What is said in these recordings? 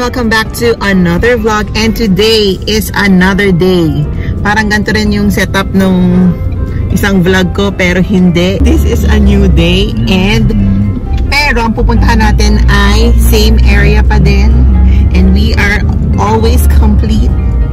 welcome back to another vlog, and today is another day. Parang ganito rin yung setup nung isang vlog ko, pero hindi. This is a new day, and pero ang pupuntahan natin ay same area pa din, and we are always complete.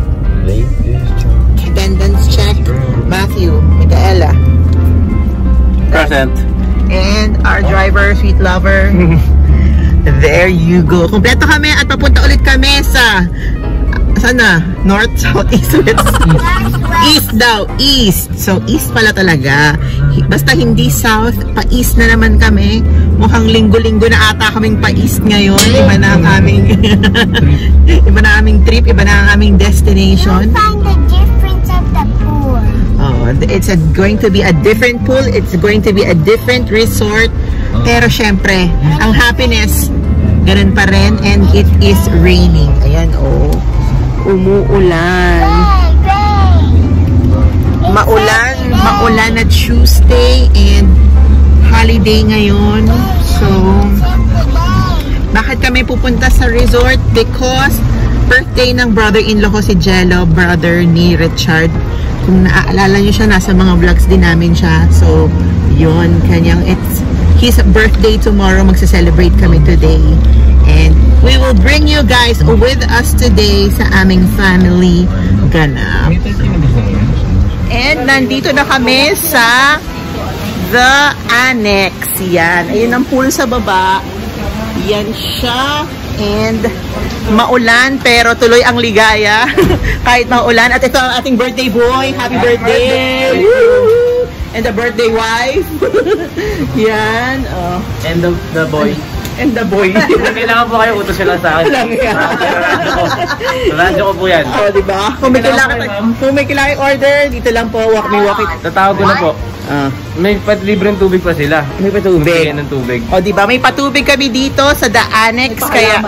Attendance check. Matthew, Micaela, present, and our driver, sweet lover. There you go. Kompleto kami at papunta ulit kami sa sana? North, south, east, west? East daw. East. So, east pala talaga. Basta hindi south, pa-east na naman kami. Mukhang linggo-linggo na ata kaming pa-east ngayon. Iba na ang aming iba na aming trip, iba na ang aming destination. You'll find the difference of the pool. Oh, it's going to be a different pool. It's going to be a different resort. Pero syempre, ang happiness, ganun pa rin. And it is raining. Ayan, oh. Umuulan. Maulan na Tuesday and holiday ngayon. So, bakit kami pupunta sa resort? Because birthday ng brother-in-law ko si Jello, brother ni Richard. Kung naaalala nyo siya, nasa mga vlogs din namin siya. So, yun, it's his birthday tomorrow. Magsa-celebrate kami today. And we will bring you guys with us today sa aming family ganap. And nandito na kami sa The Annex. Yan. Ayun ang pool sa baba. Yan siya. And maulan pero tuloy ang ligaya. Kahit maulan. At ito ang ating birthday boy. Happy birthday! And the birthday wife. Yan. Oh. and the boy. And the boy. Kailangan po kayo utos sila sa akin. Radyo ko po yan. Oh, diba? Kung may kailangan order, dito lang po, walk it. Tatawag ko na po. May libreng tubig pa sila. May patubig. Ng tubig. O, diba? May patubig kami dito sa The Annex. Kaya,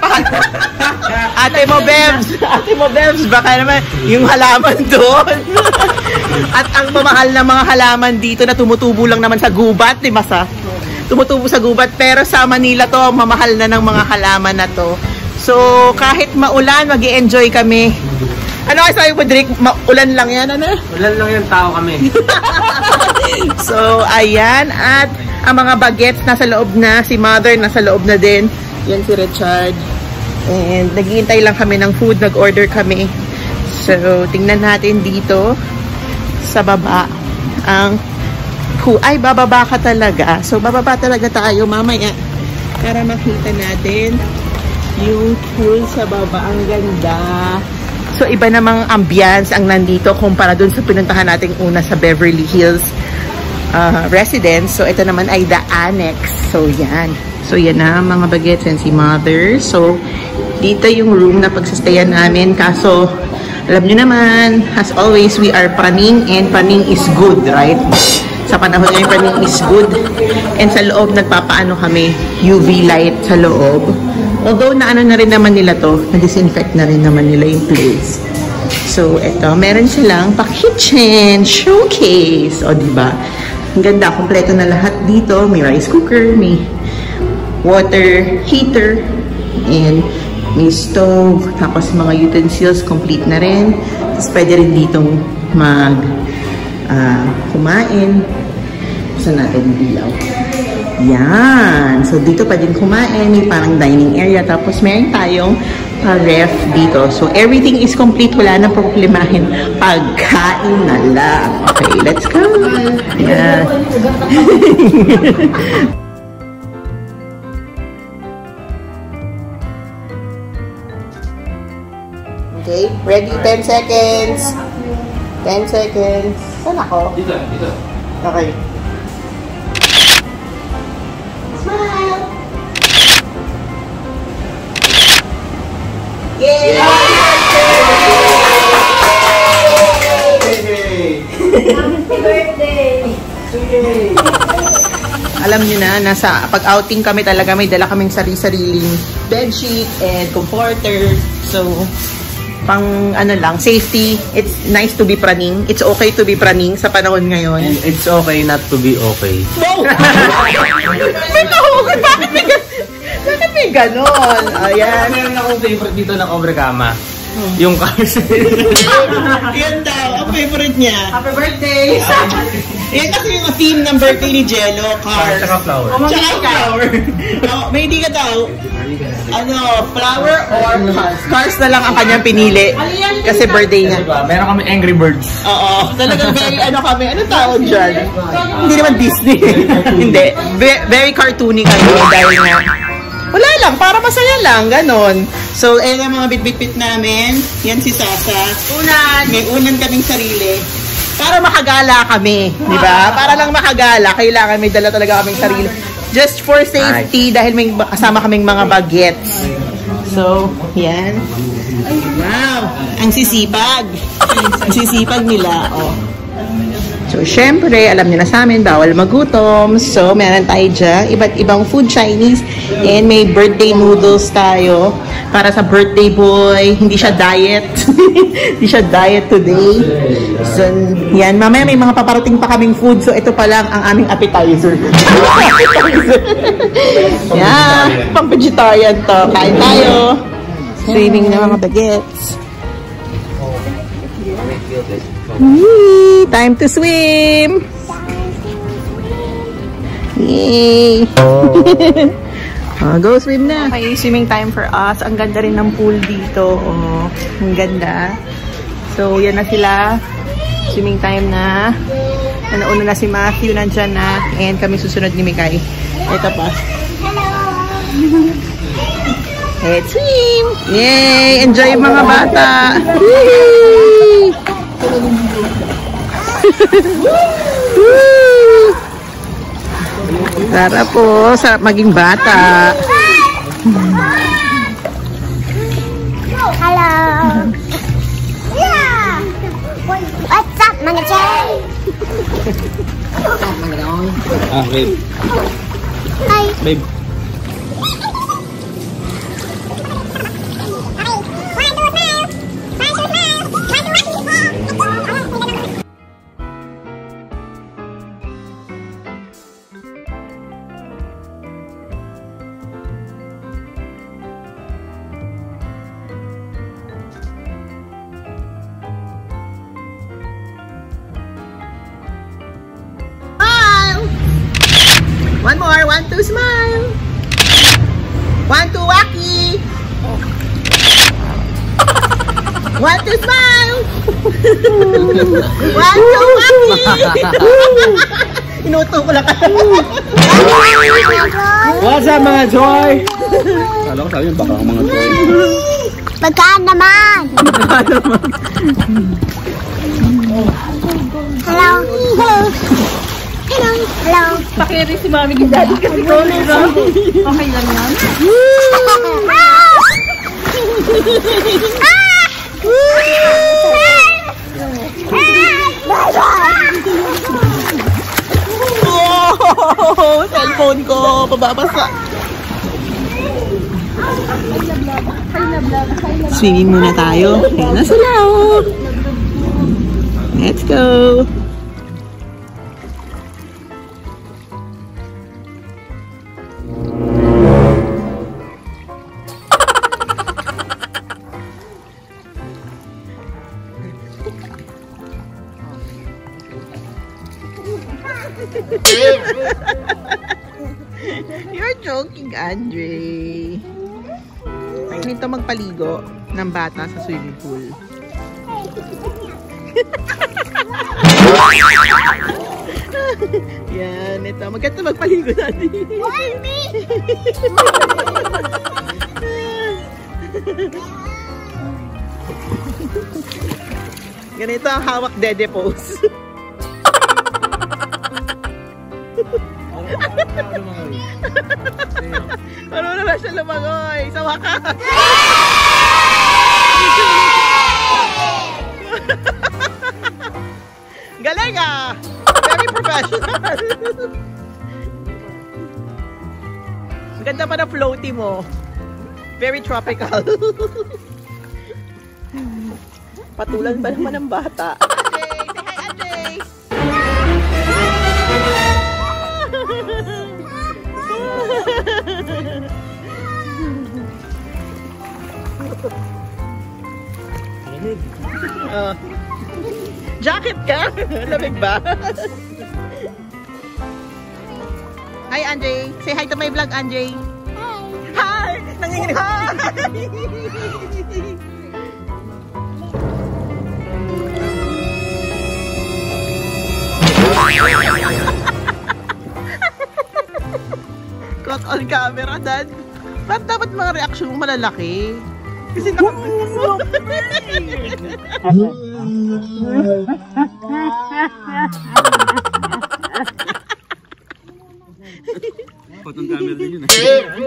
Ate mo, Bebs, baka naman yung halaman doon. At ang mamahal na mga halaman dito na tumutubo lang naman sa gubat, di ba sa? Tumutubo sa gubat, pero sa Manila to, mamahal na ng mga halaman na to. So, kahit maulan, mag-i-enjoy kami. Ano kasi sabi mo, Drake? Maulan lang yan, ano? Ulan lang yung tao kami. So, ayan. At ang mga bagets nasa loob na. Si Mother nasa loob na din. Yan si Richard. And naghihintay lang kami ng food. Nag-order kami. So, tingnan natin dito sa baba ang ay, bababa ka talaga. So, bababa talaga tayo mamaya para makita natin yung pool sa baba. Ang ganda. So, iba namang ambience ang nandito kumpara dun sa pinuntahan nating una sa Beverly Hills residence. So, ito naman ay The Annex. So, yan. So, yan na mga bagets and si Mother. So, dito yung room na pagsastayan namin. Kaso, alam nyo naman, as always, we are praning and praning is good, right? Sa panahon ngayon, praning is good. And sa loob, nagpapaano kami, UV light sa loob. Although, naano na rin naman nila to, na-disinfect na rin naman nila yung place. So, eto, meron silang pa-kitchen showcase. O, diba? Ang ganda, kompleto na lahat dito. May rice cooker, may water heater, and may stove, tapos mga utensils, complete na rin. Tapos pwede rin ditong kumain. Saan natin ilaw? Yan. So, dito pwedeng kumain. May parang dining area. Tapos, meron tayong ref dito. So, everything is complete. Wala nang problemahin. Pagkain na lang. Okay, let's go. Yan. Okay, ready? 10 seconds. 10 seconds. Saan ako? Dito. Okay. Smile! Yay! Happy birthday! Alam niyo na, pag-outing kami talaga, may dala kaming sarili-sariling bedsheet and comforter. So, pang ano lang, safety. It's nice to be praning. It's okay to be praning sa panahon ngayon. And it's okay not to be okay. No! May nahugot! Bakit Bakit may ganon? Ayan. Meron akong favorite dito na Cobra Kama. Yung cars. Yan daw, ang favorite niya. Happy birthday! Yan kasi yung theme ng birthday ni Jello, cars. Tsaka flower. Tsaka flower. May hindi ka daw, flower or cars? Cars na lang ang kanyang pinili. Kasi birthday niya. Diba? Meron kami Angry Birds. Oo, talagang very kami. Anong tawag dyan? Hindi naman Disney. Hindi. Very cartoony kami dahil nga. Wala lang, para masaya lang, ganon. So, ayan ang mga bit-bit-bit namin. Yan si Sasa. Unan! May unan kaming sarili. Para makagala kami, di ba? Para lang makagala, kailangan may dala talaga kaming sarili. Just for safety, dahil may kasama kaming mga bagets. So, yan. Wow! Ang sisipag. Ang sisipag nila, oh. So, syempre, alam niyo na sa amin, bawal magutom. So, meron tayo dyan, iba't ibang food Chinese. And may birthday noodles tayo para sa birthday boy. Hindi siya diet. Hindi siya diet today. So, yan. Mamaya may mga paparating pa kaming food. So, ito pa lang ang aming appetizer. Yan. Pang-vegetarian to. Kain tayo. Swimming na mga bagets. Time to swim! Yay! Go swim na! Okay, swimming time for us. Ang ganda rin ng pool dito. Oh, ang ganda. So, yan na sila. Swimming time na. Nauna na si Matthew, nandyan na. And kami susunod ni Mikay. Ito pa. Let's swim! Yay! Enjoy mga bata! Yay! Sarap po, sarap maging bata. Hello. Yeah. What's up, mga chay? Babe. Hi. Babe. One more, 1, 2, smile. 1, 2, wacky. 1, 2, smile. 1, 2, wacky. Inuto ko lang ka. What's up mga Joy? Kala ko sabi yung baka mga Joy. Pagkaan naman. Hello. Hello. Hello. Hello. Pakiri si mami kay daddy kasi ko na okay lang yan. Oh, cellphone ko, pababasa. Swimming muna tayo. Ayan na sila, oh. Let's go. You're joking, Andre. Ganito magpaligo ng bata sa swimming pool. Yan, ito. Maganda magpaligo natin. Ganito ang hawak dede pose. Ano na siya lumangoy? Sa wakas! Galing ah! Very professional! Ang ganda pa na floaty mo. Very tropical. Patulan ba naman ng bata? Say hi, Andre! Jacket ka? Lamig ba? Hi, Andre. Say hi to my vlog, Andre. Hi! Nanginginig. Hi! Caught on camera, Dad. Ba't dapat mga reaction mo malalaki? Kasi Caught on camera din yun eh.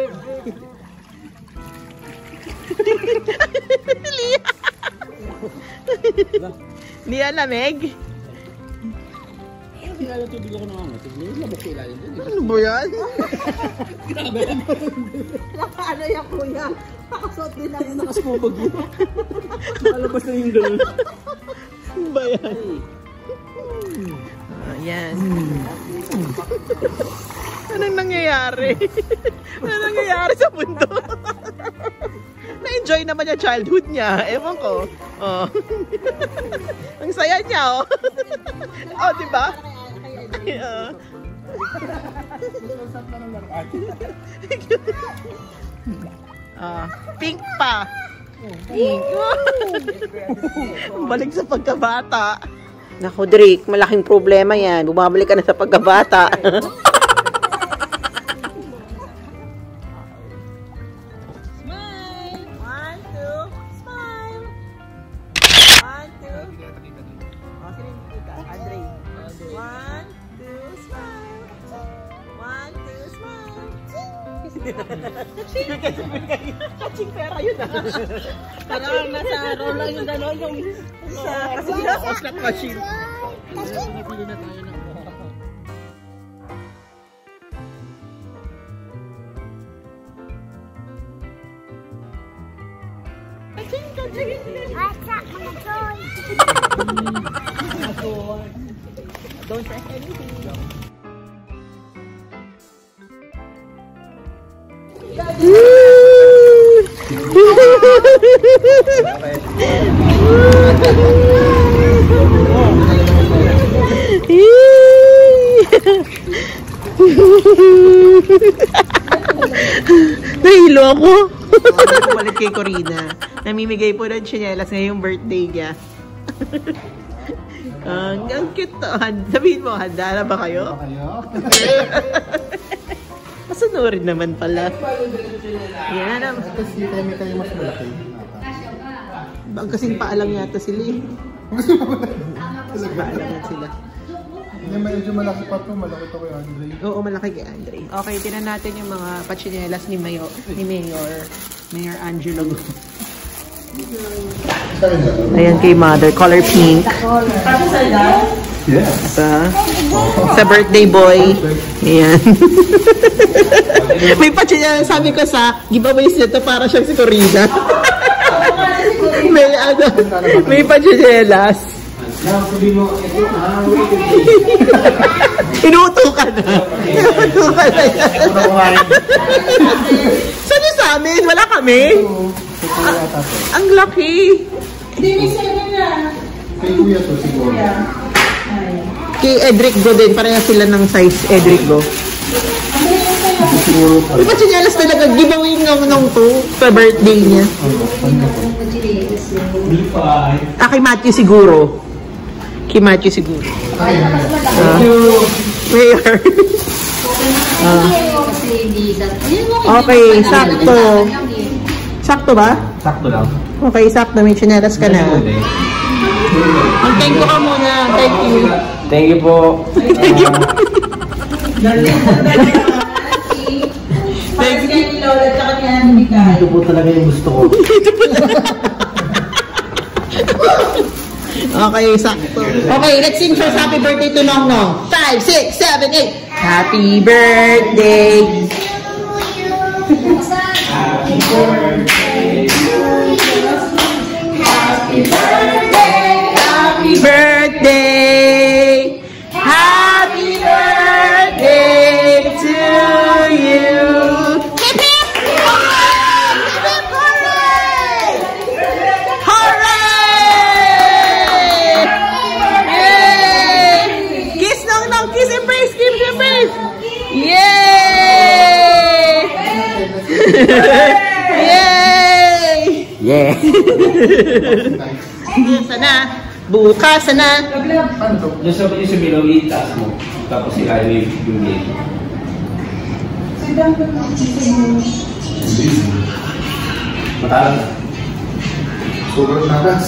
Lia, lamig? Ano ba yan? Ano yan, kuya? Nakasuot din ako. Nakasumabag yun. Nakalabas na yung gano'n. Ano ba yan? Ayan. Anong nangyayari? Anong nangyayari sa mundo? Na-enjoy naman yung childhood niya. Ewan ko. Oh. Ang saya niya, oh. Oh, diba? Pink pa. Pink. Balik sa pagkabata. Naku, Drake, malaking problema yan. Bumabalik ka na sa pagkabata. Smile! 1, 2, smile! 1, 2. Oh, sino yung kita? Andre. 1, 2, smile! 1, 2, smile! Catching pera yun ah. Parang nasa roll lang yung gano'n yung sa slot machine. Napili na tayo ng What's up, mga toy? Don't press anything. Nahilo ako. Balik kay Corina. Namimigay po ng tsinelas ngayong birthday niya. Ang cute to. Sabihin mo, handa na ba kayo? Masunurin naman pala. Yan naman. Kasi kami kayo mas malaki. Ang kasing paalang yata sila eh. Kasing paalang yata sila. Hindi, medyo malaki pa to. Malaki to kay Andre. Oo, malaki kay Andre. Okay, tinan natin yung mga pachinelas ni Mayor Angelo. Ayan kay Mother, color pink. Yes. Sa birthday boy. Ayan. May pachinelas, sabi ko sa giveaways nito para siyang si Corina. May pachinelas. Inuuto ka na. Inuuto ka na yan. Saan yung sa amin? Wala kami? Ang laki. Kay Kuya to siguro. Kay Edric Go din. Pareha sila ng size Edric Go. Siguro pa. May pachinelas talaga. Giveaway nung to sa birthday niya. Kay Matthew siguro. Kay Matthew siguro. Mayor. Okay, sakto. Sakto ba? sakto lang. Okay, sakto. May chinelas ka na. Ang thank you ka muna. Thank you. Thank you po. Thank you. Thank you. Ito po talaga yung gusto ko. Okay, sakto. Okay, let's sing first happy birthday to Nong Nong. 5, 6, 7, 8. Happy birthday. Happy birthday. Happy birthday. Happy birthday. Happy birthday to you. Hip hip. Hip hip hooray. Yeah. Sana. Bukas na. Yung sa Milo, itaas mo. Tapos sila yung game. Matalas na. Sobrang nakas.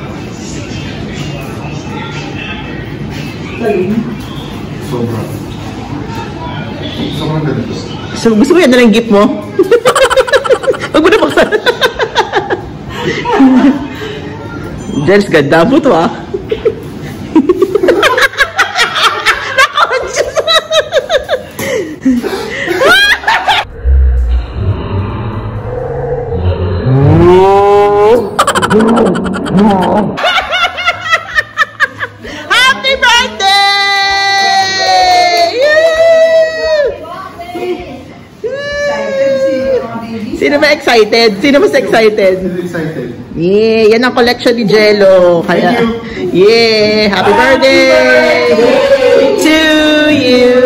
Sobrang. Sobrang ganito. So, gusto mo yan na lang gift mo? Huwag mo na paksan. Jels, ganda po to ah. Happy birthday! Sino ba excited? Sino mas excited? Excited. Yeah, yan ang collection ni Jello. Kaya, yeah, happy birthday to you.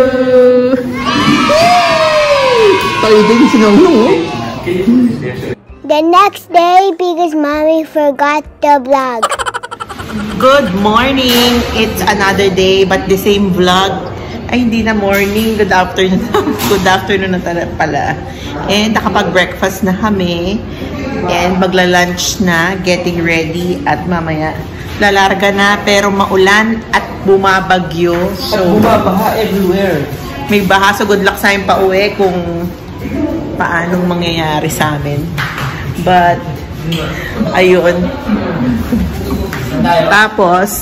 Tayo din sinulong. The next day, because mommy forgot the vlog. Good morning. It's another day, but the same vlog. Ay, hindi na morning. Good afternoon. Good afternoon na pala. And nakapag-breakfast na kami. And magla-lunch na. Getting ready. At mamaya, lalarga na. Pero maulan at bumabagyo. So, Bumabaha everywhere. may baha. So, good luck sa amin pa uwi kung paanong mangyayari sa amin. But, ayun. Tapos,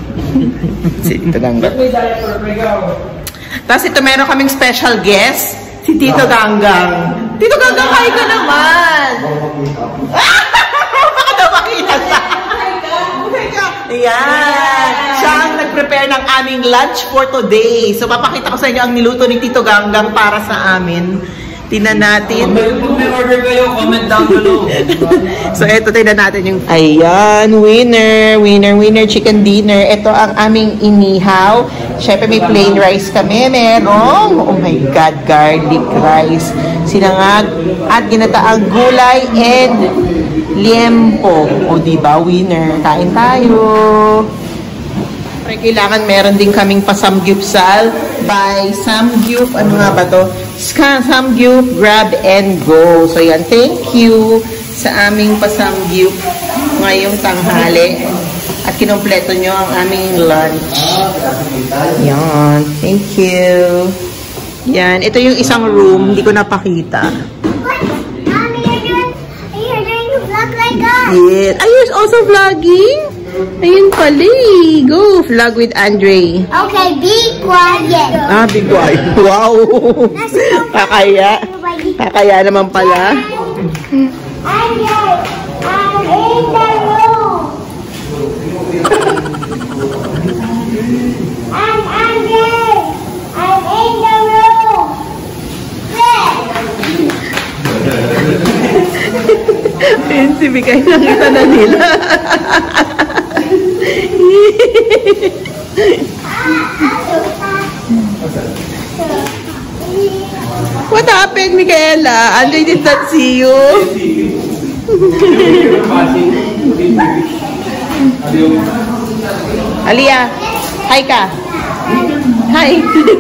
tapos ito meron kaming special guest, si Tito Ganggang. Tito Ganggang, hi ka naman! Baka daw makita sa... Ayan! Siya ang nag-prepare ng aming lunch for today. So, papakita ko sa inyo ang niluto ni Tito Ganggang para sa amin. Tingnan natin. Kung may order kayo, comment down below. So, eto, tingnan natin yung... Ayan, winner chicken dinner. Ito ang aming inihaw. Siyempre, may plain rice kami. Merong, oh my God, garlic rice. Sinangag at ginataang gulay and liempo. O, diba, winner? Kain tayo. Kailangan meron din kaming pasamgyupsal by Samgyup. Ano nga ba to? Samgyup Grab and Go. So yan, thank you sa aming pasamgyup ngayong tanghali. At kinompleto nyo ang aming lunch. Yan, thank you. Yan, ito yung isang room. Hindi ko napakita. Mommy, you're doing a vlog like us. Yeah. Are you also vlogging? Ayun pala eh. Go, vlog with Andre. Okay, be quiet. Ah, big boy. Wow. Kakaya. Kakaya naman pala. Andre, I'm in the room. I'm Andre. I'm in the room. Ayun, si Bikay, nakita na nila. What happened, Micaela? Andre did not see you. Aliyah, hi ka. Hi.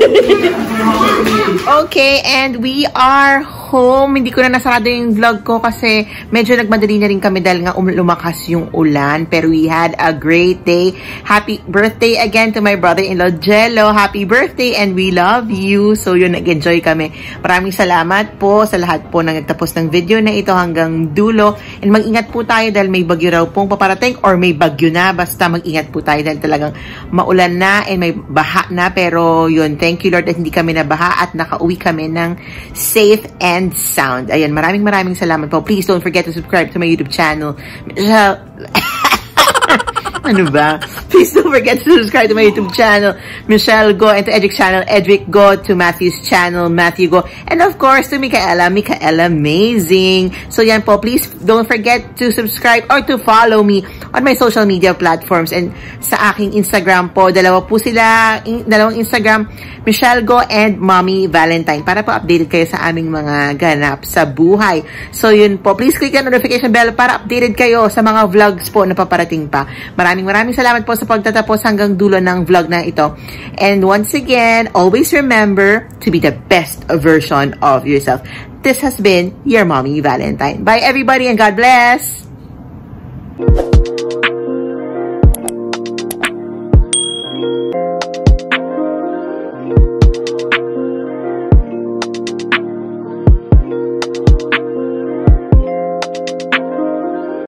Okay, and we are home. Hindi ko na nasarado yung vlog ko kasi medyo nagmadali na rin kami dahil nga lumakas yung ulan. Pero we had a great day. Happy birthday again to my brother-in-law, Jello. Happy birthday and we love you. So yun, nag-enjoy kami. Maraming salamat po sa lahat po na nagtapos ng video na ito hanggang dulo. And mag-ingat po tayo dahil may bagyo raw pong paparating or may bagyo na. Basta mag-ingat po tayo dahil talagang maulan na and may baha na. Pero yun, thank you Lord at hindi kami nabaha at nakauwi kami ng safe and sound. Ayan, maraming salamat po. Please don't forget to subscribe to my YouTube channel. Ano ba? Please don't forget to subscribe to my YouTube channel, Michelle Go, and to Edric channel, Edric Go, to Matthew's channel, Matthew Go, and of course to Micaela, Micaela Amazing. So yan po, please don't forget to subscribe or to follow me on my social media platforms, and sa aking Instagram po, dalawang Instagram, Michelle Go and Mommy Valentine, para po updated kayo sa aming mga ganap sa buhay. So yun po, please click the notification bell para updated kayo sa mga vlogs po na paparating pa. Maraming salamat po sa pagtatapos hanggang dulo ng vlog na ito. And once again, always remember to be the best version of yourself. This has been your Mommy Valentine. Bye everybody and God bless!